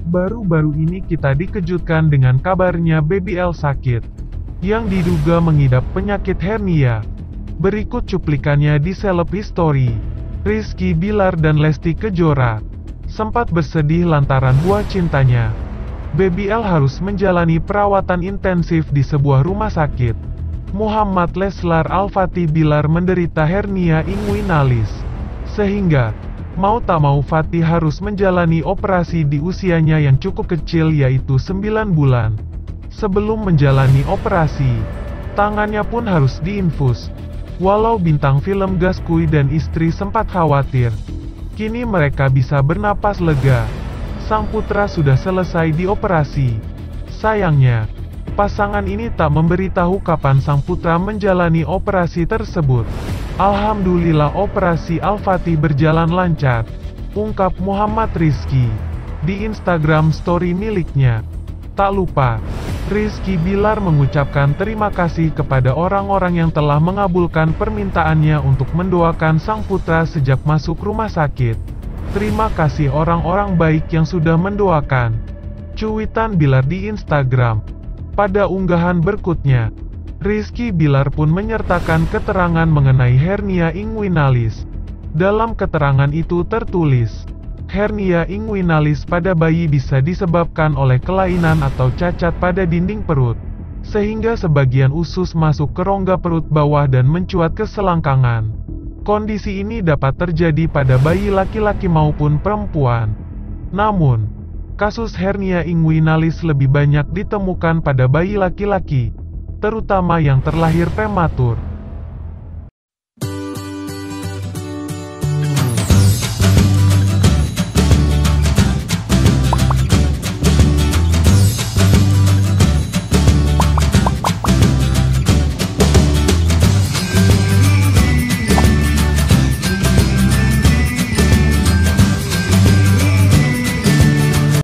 Baru-baru ini kita dikejutkan dengan kabarnya Baby L sakit, yang diduga mengidap penyakit hernia. Berikut cuplikannya di Seleb History. Rizky Bilar dan Lesti Kejora sempat bersedih lantaran buah cintanya, Baby L, harus menjalani perawatan intensif di sebuah rumah sakit. Muhammad Leslar Al-Fatih Bilar menderita hernia inguinalis, sehingga mau tak mau Fatih harus menjalani operasi di usianya yang cukup kecil, yaitu 9 bulan. Sebelum menjalani operasi, tangannya pun harus diinfus. Walau bintang film Gaskuy dan istri sempat khawatir, kini mereka bisa bernapas lega. Sang putra sudah selesai dioperasi. Sayangnya, pasangan ini tak memberitahu kapan sang putra menjalani operasi tersebut. Alhamdulillah operasi Al-Fatih berjalan lancar, ungkap Muhammad Rizky di Instagram story miliknya. Tak lupa, Rizky Bilar mengucapkan terima kasih kepada orang-orang yang telah mengabulkan permintaannya untuk mendoakan sang putra sejak masuk rumah sakit. Terima kasih orang-orang baik yang sudah mendoakan, cuitan Bilar di Instagram. Pada unggahan berikutnya, Rizky Bilar pun menyertakan keterangan mengenai hernia inguinalis. Dalam keterangan itu tertulis, hernia inguinalis pada bayi bisa disebabkan oleh kelainan atau cacat pada dinding perut, sehingga sebagian usus masuk ke rongga perut bawah dan mencuat ke selangkangan. Kondisi ini dapat terjadi pada bayi laki-laki maupun perempuan. Namun, kasus hernia inguinalis lebih banyak ditemukan pada bayi laki-laki, terutama yang terlahir prematur.